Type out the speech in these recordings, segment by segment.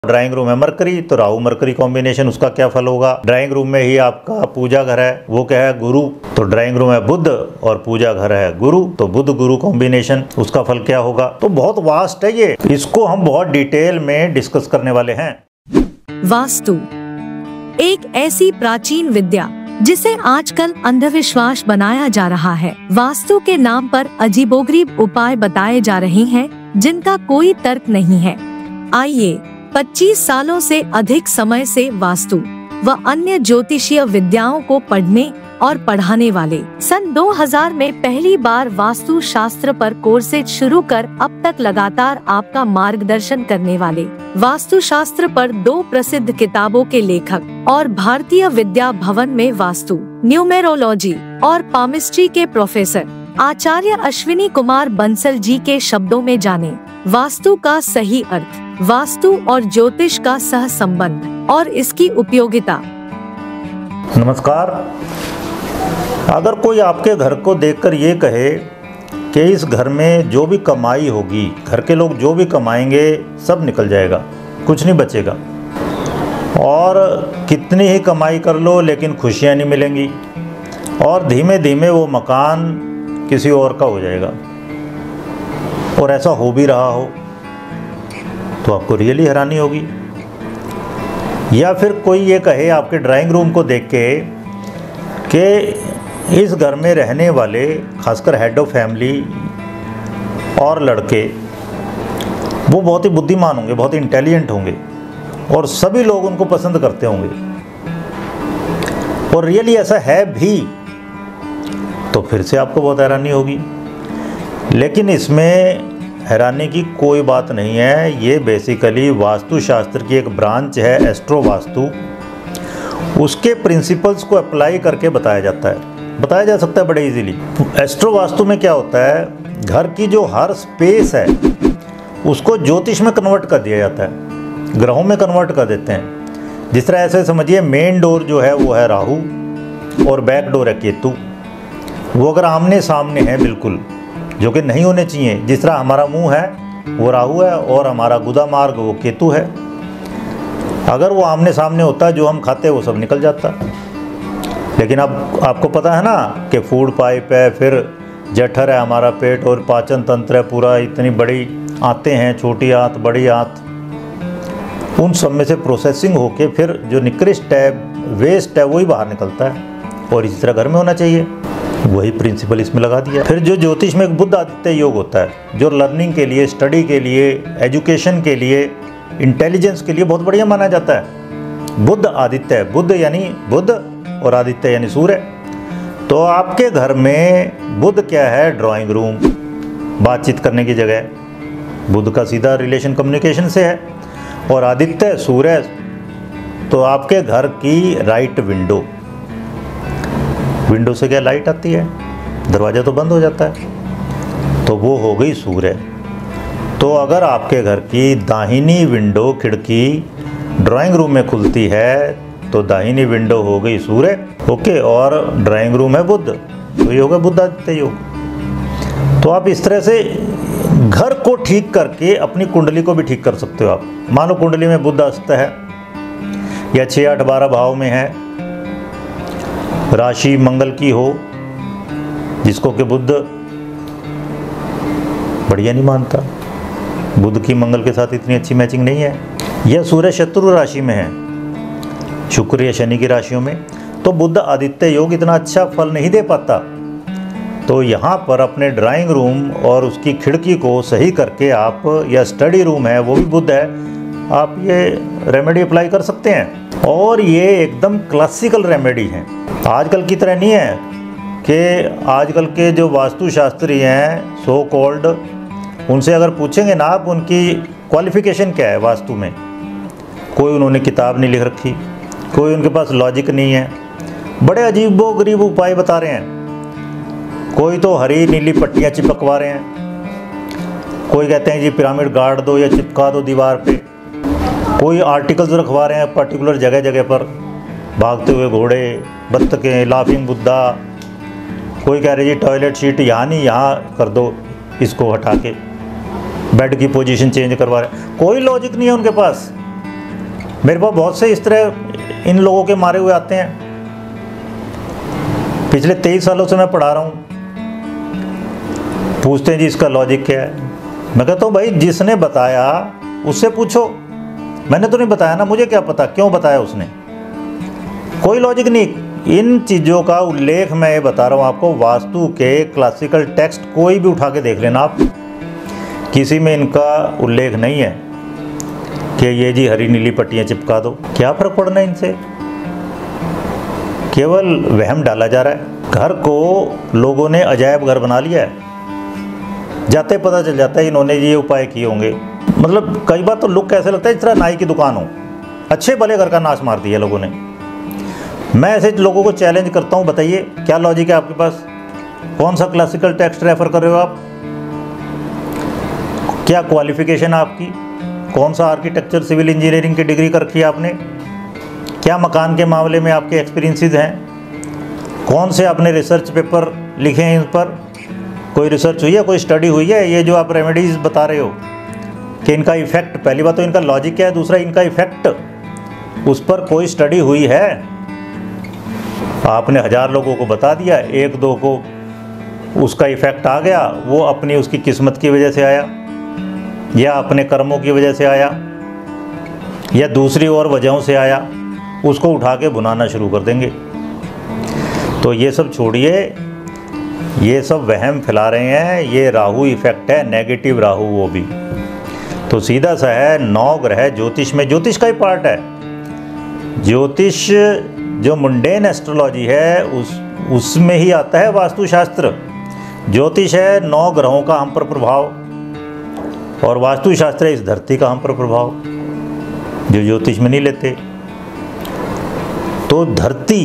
Drawing room है mercury, तो Rahu mercury combination, उसका क्या फल होगा। ड्राइंग रूम में ही आपका पूजा घर है, वो क्या है, गुरु, तो ड्राइंग रूम है बुध और पूजा घर है गुरु, तो बुध गुरु कॉम्बिनेशन, उसका फल क्या होगा। तो बहुत वास्ट है ये, इसको हम बहुत डिटेल में डिस्कस करने वाले हैं। वास्तु एक ऐसी प्राचीन विद्या जिसे आजकल अंधविश्वास बनाया जा रहा है। वास्तु के नाम पर अजीबोगरीब उपाय बताए जा रहे हैं जिनका कोई तर्क नहीं है। आइए 25 सालों से अधिक समय से वास्तु व अन्य ज्योतिषीय विद्याओं को पढ़ने और पढ़ाने वाले सन 2000 में पहली बार वास्तु शास्त्र पर कोर्सेज शुरू कर अब तक लगातार आपका मार्गदर्शन करने वाले वास्तु शास्त्र पर 2 प्रसिद्ध किताबों के लेखक और भारतीय विद्या भवन में वास्तु, न्यूमेरोलॉजी और पामिस्ट्री के प्रोफेसर आचार्य अश्विनी कुमार बंसल जी के शब्दों में जाने वास्तु का सही अर्थ, वास्तु और ज्योतिष का सह संबंध और इसकी उपयोगिता। नमस्कार। अगर कोई आपके घर को देखकर ये कहे कि इस घर में जो भी कमाई होगी, घर के लोग जो भी कमाएंगे सब निकल जाएगा, कुछ नहीं बचेगा, और कितनी ही कमाई कर लो लेकिन खुशियाँ नहीं मिलेंगी, और धीमे धीमे वो मकान किसी और का हो जाएगा, और ऐसा हो भी रहा हो तो आपको रियली हैरानी होगी। या फिर कोई ये कहे आपके ड्राइंग रूम को देख के कि इस घर में रहने वाले खासकर हेड ऑफ फैमिली और लड़के वो बहुत ही बुद्धिमान होंगे, बहुत ही इंटेलिजेंट होंगे और सभी लोग उनको पसंद करते होंगे, और रियली ऐसा है भी, तो फिर से आपको बहुत हैरानी होगी। लेकिन इसमें हैरानी की कोई बात नहीं है। ये बेसिकली वास्तुशास्त्र की एक ब्रांच है, एस्ट्रो वास्तु। उसके प्रिंसिपल्स को अप्लाई करके बताया जाता है, बताया जा सकता है बड़े इजीली। एस्ट्रो वास्तु में क्या होता है, घर की जो हर स्पेस है उसको ज्योतिष में कन्वर्ट कर दिया जाता है, ग्रहों में कन्वर्ट कर देते हैं। जिस तरह ऐसे समझिए मेन डोर जो है वो है राहु और बैक डोर है केतु। वो अगर आमने सामने है बिल्कुल, जो कि नहीं होने चाहिए, जिस तरह हमारा मुंह है वो राहु है और हमारा गुदा मार्ग वो केतु है, अगर वो आमने सामने होता है जो हम खाते हैं वो सब निकल जाता। लेकिन अब आपको पता है ना कि फूड पाइप है, फिर जठर है हमारा पेट, और पाचन तंत्र है पूरा, इतनी बड़ी आंतें हैं, छोटी आंत बड़ी आंत, उन सब में से प्रोसेसिंग होके फिर जो निकृष्ट है, वेस्ट है, वही बाहर निकलता है, और इसी तरह घर में होना चाहिए। वही प्रिंसिपल इसमें लगा दिया। फिर जो ज्योतिष में एक बुध आदित्य योग होता है, जो लर्निंग के लिए, स्टडी के लिए, एजुकेशन के लिए, इंटेलिजेंस के लिए बहुत बढ़िया माना जाता है। बुध आदित्य, बुध यानी बुध और आदित्य यानी सूर्य। तो आपके घर में बुध क्या है, ड्राइंग रूम, बातचीत करने की जगह, बुध का सीधा रिलेशन कम्युनिकेशन से है, और आदित्य सूर्य तो आपके घर की राइट विंडो, विंडो से क्या लाइट आती है, दरवाज़ा तो बंद हो जाता है, तो वो हो गई सूर्य। तो अगर आपके घर की दाहिनी विंडो, खिड़की ड्राइंग रूम में खुलती है तो दाहिनी विंडो हो गई सूर्य, ओके, और ड्राइंग रूम है बुध, तो ये होगा बुध आदित्य योग। तो आप इस तरह से घर को ठीक करके अपनी कुंडली को भी ठीक कर सकते हो। आप मान लो कुंडली में बुध अस्त है या 6, 8, 12 भाव में है, राशि मंगल की हो, जिसको कि बुध बढ़िया नहीं मानता, बुध की मंगल के साथ इतनी अच्छी मैचिंग नहीं है, यह सूर्य शत्रु राशि में है, शुक्र या शनि की राशियों में, तो बुध आदित्य योग इतना अच्छा फल नहीं दे पाता। तो यहाँ पर अपने ड्राइंग रूम और उसकी खिड़की को सही करके आप, या स्टडी रूम है वो भी बुध है, आप ये रेमेडी अप्लाई कर सकते हैं, और ये एकदम क्लासिकल रेमेडी है। आजकल की तरह नहीं है कि आजकल के जो वास्तुशास्त्री हैं सो कॉल्ड, उनसे अगर पूछेंगे ना आप उनकी क्वालिफिकेशन क्या है वास्तु में, कोई उन्होंने किताब नहीं लिख रखी, कोई उनके पास लॉजिक नहीं है, बड़े अजीबो गरीब उपाय बता रहे हैं। कोई तो हरी नीली पट्टियाँ चिपकवा रहे हैं, कोई कहते हैं जी पिरामिड गाड़ दो या चिपका दो दीवार पे, कोई आर्टिकल्स रखवा रहे हैं पर्टिकुलर जगह जगह पर, भागते हुए घोड़े, बत्तखें, लाफिंग बुद्धा, कोई कह रहे जी टॉयलेट सीट यहाँ नहीं यहाँ कर दो, इसको हटा के बेड की पोजीशन चेंज करवा रहे हैं। कोई लॉजिक नहीं है उनके पास, मेरे पास बहुत से इस तरह इन लोगों के मारे हुए आते हैं। पिछले 23 सालों से मैं पढ़ा रहा हूँ। पूछते हैं जी इसका लॉजिक क्या है। मैं कहता हूँ भाई जिसने बताया उससे पूछो, मैंने तो नहीं बताया ना, मुझे क्या पता क्यों बताया उसने। कोई लॉजिक नहीं। इन चीज़ों का उल्लेख मैं ये बता रहा हूँ आपको, वास्तु के क्लासिकल टेक्स्ट कोई भी उठा के देख लेना आप, किसी में इनका उल्लेख नहीं है कि ये जी हरी नीली पट्टियाँ चिपका दो। क्या फ़र्क पड़ना है इनसे, केवल वहम डाला जा रहा है। घर को लोगों ने अजायब घर बना लिया है, जाते पता चल जाता है इन्होंने ये उपाय किए होंगे। मतलब कई बार तो लुक ऐसे लगता है इस तरह नाई की दुकान हो, अच्छे भले घर का नाश मार दिया लोगों ने। मैं ऐसे लोगों को चैलेंज करता हूँ, बताइए क्या लॉजिक है आपके पास, कौन सा क्लासिकल टेक्स्ट रेफर कर रहे हो आप, क्या क्वालिफिकेशन है आपकी, कौन सा आर्किटेक्चर सिविल इंजीनियरिंग की डिग्री कर रखी है आपने, क्या मकान के मामले में आपके एक्सपीरियंसेस हैं, कौन से आपने रिसर्च पेपर लिखे हैं, इन पर कोई रिसर्च हुई है, कोई स्टडी हुई है। ये जो आप रेमेडीज़ बता रहे हो कि इनका इफ़ेक्ट, पहली बात तो इनका लॉजिक क्या है, दूसरा इनका इफ़ेक्ट, उस पर कोई स्टडी हुई है? आपने 1000 लोगों को बता दिया, 1-2 को उसका इफ़ेक्ट आ गया, वो अपनी उसकी किस्मत की वजह से आया या अपने कर्मों की वजह से आया या दूसरी और वजहों से आया, उसको उठा के भुनाना शुरू कर देंगे। तो ये सब छोड़िए, ये सब वहम फैला रहे हैं, ये राहु इफ़ेक्ट है, नेगेटिव राहु वो भी। तो सीधा सा है, 9 ग्रह ज्योतिष में, ज्योतिष का ही पार्ट है। ज्योतिष जो मुंडेन एस्ट्रोलॉजी है उसमें ही आता है वास्तुशास्त्र। ज्योतिष है 9 ग्रहों का हम पर प्रभाव, और वास्तुशास्त्र है इस धरती का हम पर प्रभाव, जो ज्योतिष में नहीं लेते। तो धरती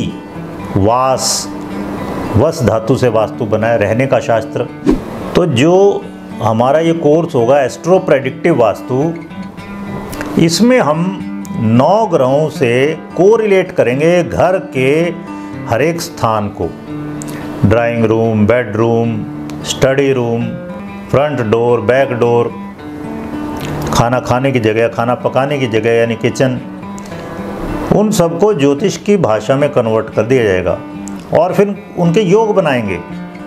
वस धातु से वास्तु बना है, रहने का शास्त्र। तो जो हमारा ये कोर्स होगा एस्ट्रो प्रेडिक्टिव वास्तु, इसमें हम 9 ग्रहों से कोरिलेट करेंगे घर के हर एक स्थान को, drawing room, bedroom, study room, front door, back door, खाना खाने की जगह, खाना पकाने की जगह यानी किचन, उन सबको ज्योतिष की भाषा में कन्वर्ट कर दिया जाएगा और फिर उनके योग बनाएंगे।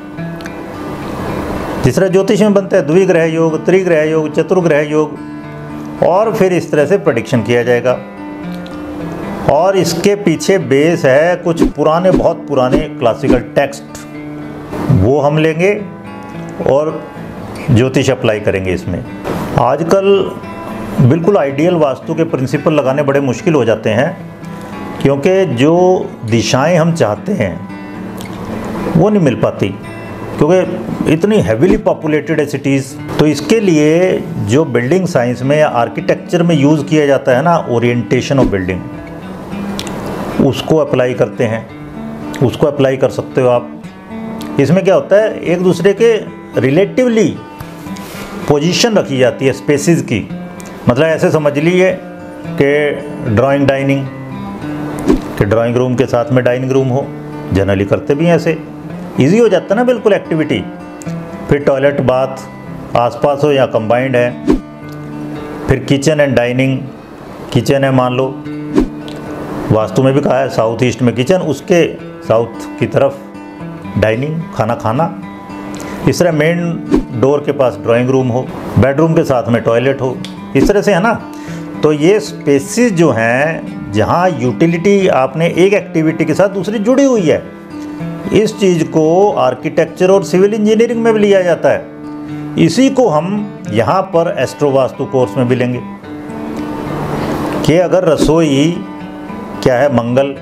जिस तरह ज्योतिष में बनता है द्विग्रह योग, त्रिग्रह योग, चतुर्ग्रह योग, और फिर इस तरह से प्रेडिक्शन किया जाएगा। और इसके पीछे बेस है कुछ पुराने, बहुत पुराने क्लासिकल टेक्स्ट, वो हम लेंगे और ज्योतिष अप्लाई करेंगे इसमें। आजकल बिल्कुल आइडियल वास्तु के प्रिंसिपल लगाने बड़े मुश्किल हो जाते हैं, क्योंकि जो दिशाएं हम चाहते हैं वो नहीं मिल पाती, क्योंकि इतनी हैवीली पॉपुलेटेड है सिटीज़। तो इसके लिए जो बिल्डिंग साइंस में या आर्किटेक्चर में यूज़ किया जाता है ना, ओरिएंटेशन ऑफ बिल्डिंग, उसको अप्लाई करते हैं, उसको अप्लाई कर सकते हो आप। इसमें क्या होता है, एक दूसरे के रिलेटिवली पोजीशन रखी जाती है स्पेसिस की। मतलब ऐसे समझ लीजिए कि ड्राइंग डाइनिंग, कि ड्राइंग रूम के साथ में डाइनिंग रूम हो, जनरली करते भी हैं ऐसे, इजी हो जाता है ना बिल्कुल एक्टिविटी। फिर टॉयलेट बाथ आसपास हो या कंबाइंड है, फिर किचन एंड डाइनिंग, किचन है मान लो, वास्तु में भी कहा है साउथ ईस्ट में किचन, उसके साउथ की तरफ डाइनिंग, खाना खाना। इस तरह मेन डोर के पास ड्राइंग रूम हो, बेडरूम के साथ में टॉयलेट हो, इस तरह से है ना। तो ये स्पेसिस जो हैं जहाँ यूटिलिटी आपने एक एक्टिविटी के साथ दूसरी जुड़ी हुई है, इस चीज़ को आर्किटेक्चर और सिविल इंजीनियरिंग में भी लिया जाता है। इसी को हम यहाँ पर एस्ट्रो वास्तु कोर्स में भी लेंगे कि अगर रसोई क्या है, मंगल,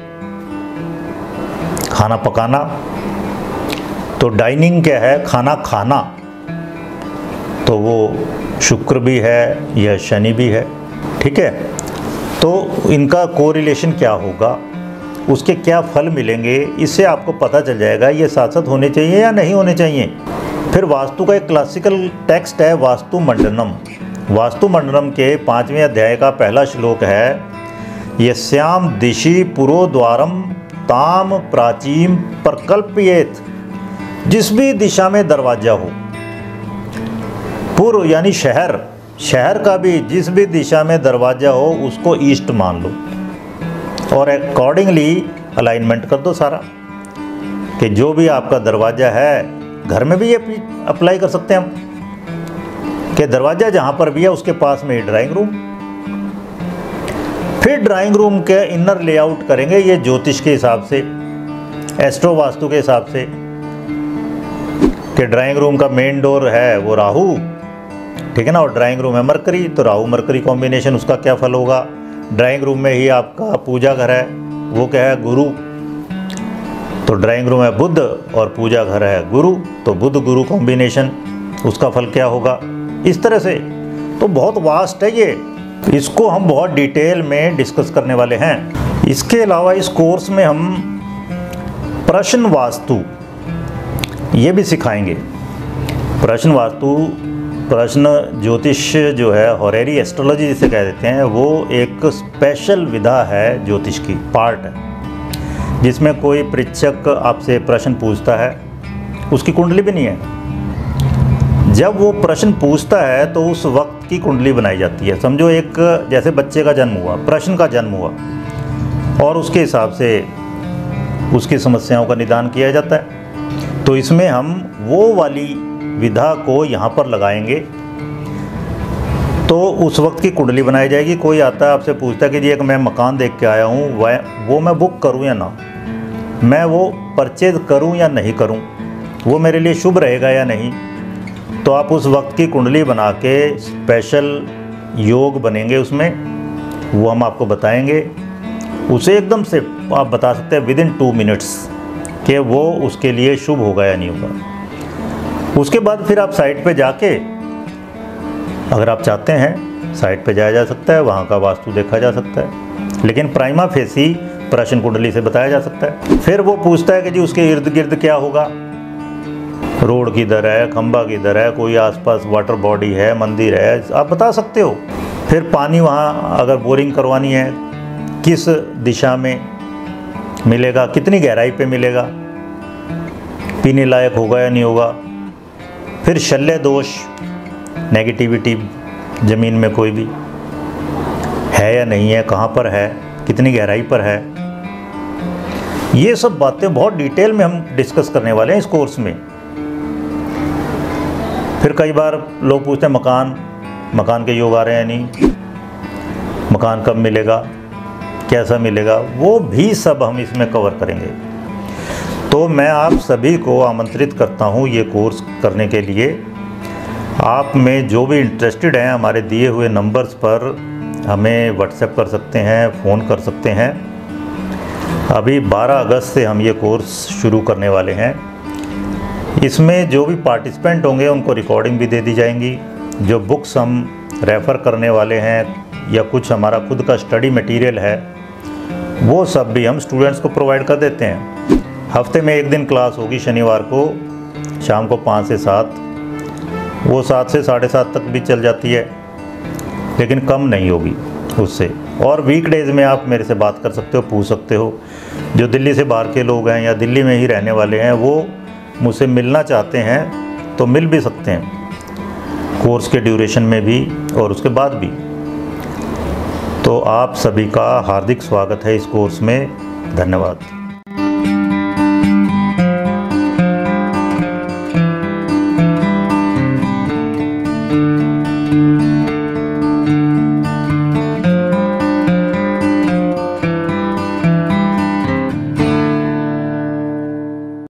खाना पकाना, तो डाइनिंग क्या है, खाना खाना, तो वो शुक्र भी है या शनि भी है, ठीक है। तो इनका कोरिलेशन क्या होगा, उसके क्या फल मिलेंगे, इससे आपको पता चल जाएगा ये साथ साथ होने चाहिए या नहीं होने चाहिए। फिर वास्तु का एक क्लासिकल टेक्स्ट है वास्तु मंडनम। वास्तु मंडनम के 5वें अध्याय का पहला श्लोक है, यस्याम दिशि पुरोद्वारम ताम प्राचीम प्रकल्पयेत। जिस भी दिशा में दरवाजा हो, पूर्व यानी शहर, शहर का भी जिस भी दिशा में दरवाज़ा हो उसको ईस्ट मान लो और अकॉर्डिंगली अलाइनमेंट कर दो सारा, कि जो भी आपका दरवाज़ा है, घर में भी ये अप्लाई कर सकते हैं हम कि दरवाज़ा जहाँ पर भी है उसके पास में ही ड्राइंग रूम। फिर ड्राइंग रूम के इनर लेआउट करेंगे ये ज्योतिष के हिसाब से, एस्ट्रो वास्तु के हिसाब से, कि ड्राइंग रूम का मेन डोर है वो राहु, ठीक है ना, और ड्राइंग रूम है मरकरी, तो राहु मरकरी कॉम्बिनेशन उसका क्या फल होगा। ड्राइंग रूम में ही आपका पूजा घर है, वो क्या है, गुरु, तो ड्राइंग रूम है बुध और पूजा घर है गुरु, तो बुध गुरु कॉम्बिनेशन उसका फल क्या होगा। इस तरह से तो बहुत वास्ट है ये, इसको हम बहुत डिटेल में डिस्कस करने वाले हैं। इसके अलावा इस कोर्स में हम प्रश्न वास्तु ये भी सिखाएंगे। प्रश्न वास्तु, प्रश्न ज्योतिष जो है, हॉरेरी एस्ट्रोलॉजी जिसे कह देते हैं, वो एक स्पेशल विधा है, ज्योतिष की पार्ट है, जिसमें कोई परीक्षक आपसे प्रश्न पूछता है, उसकी कुंडली भी नहीं है। जब वो प्रश्न पूछता है तो उस वक्त की कुंडली बनाई जाती है। समझो एक जैसे बच्चे का जन्म हुआ, प्रश्न का जन्म हुआ, और उसके हिसाब से उसकी समस्याओं का निदान किया जाता है। तो इसमें हम वो वाली विधा को यहाँ पर लगाएंगे, तो उस वक्त की कुंडली बनाई जाएगी। कोई आता है आपसे पूछता है कि जी एक मैं मकान देख के आया हूँ, वो मैं बुक करूँ या ना, मैं वो परचेज करूँ या नहीं करूँ, वो मेरे लिए शुभ रहेगा या नहीं, तो आप उस वक्त की कुंडली बना के स्पेशल योग बनेंगे उसमें, वो हम आपको बताएंगे। उसे एकदम से आप बता सकते हैं विदिन 2 मिनट्स कि वो उसके लिए शुभ होगा या नहीं होगा। उसके बाद फिर आप साइट पे जाके, अगर आप चाहते हैं साइट पे जाया जा सकता है, वहाँ का वास्तु देखा जा सकता है, लेकिन प्राइमा फेसी प्रश्न कुंडली से बताया जा सकता है। फिर वो पूछता है कि जी उसके इर्द गिर्द क्या होगा, रोड किधर है, खंबा किधर है, कोई आसपास वाटर बॉडी है, मंदिर है, आप बता सकते हो। फिर पानी वहाँ अगर बोरिंग करवानी है किस दिशा में मिलेगा, कितनी गहराई पे मिलेगा, पीने लायक होगा या नहीं होगा। फिर शल्य दोष, नेगेटिविटी ज़मीन में कोई भी है या नहीं है, कहाँ पर है, कितनी गहराई पर है, ये सब बातें बहुत डिटेल में हम डिस्कस करने वाले हैं इस कोर्स में। फिर कई बार लोग पूछते हैं मकान के योग आ रहे हैं या नहीं, मकान कब मिलेगा, कैसा मिलेगा, वो भी सब हम इसमें कवर करेंगे। तो मैं आप सभी को आमंत्रित करता हूँ ये कोर्स करने के लिए। आप में जो भी इंटरेस्टेड हैं हमारे दिए हुए नंबर्स पर हमें व्हाट्सएप कर सकते हैं, फ़ोन कर सकते हैं। अभी 12 अगस्त से हम ये कोर्स शुरू करने वाले हैं। इसमें जो भी पार्टिसिपेंट होंगे उनको रिकॉर्डिंग भी दे दी जाएंगी। जो बुक्स हम रेफ़र करने वाले हैं या कुछ हमारा खुद का स्टडी मटेरियल है, वो सब भी हम स्टूडेंट्स को प्रोवाइड कर देते हैं। हफ्ते में एक दिन क्लास होगी, शनिवार को शाम को 5 से 7, वो 7 से 7:30 तक भी चल जाती है, लेकिन कम नहीं होगी उससे। और वीकडेज़ में आप मेरे से बात कर सकते हो, पूछ सकते हो। जो दिल्ली से बाहर के लोग हैं या दिल्ली में ही रहने वाले हैं, वो मुझसे मिलना चाहते हैं तो मिल भी सकते हैं, कोर्स के ड्यूरेशन में भी और उसके बाद भी। तो आप सभी का हार्दिक स्वागत है इस कोर्स में। धन्यवाद।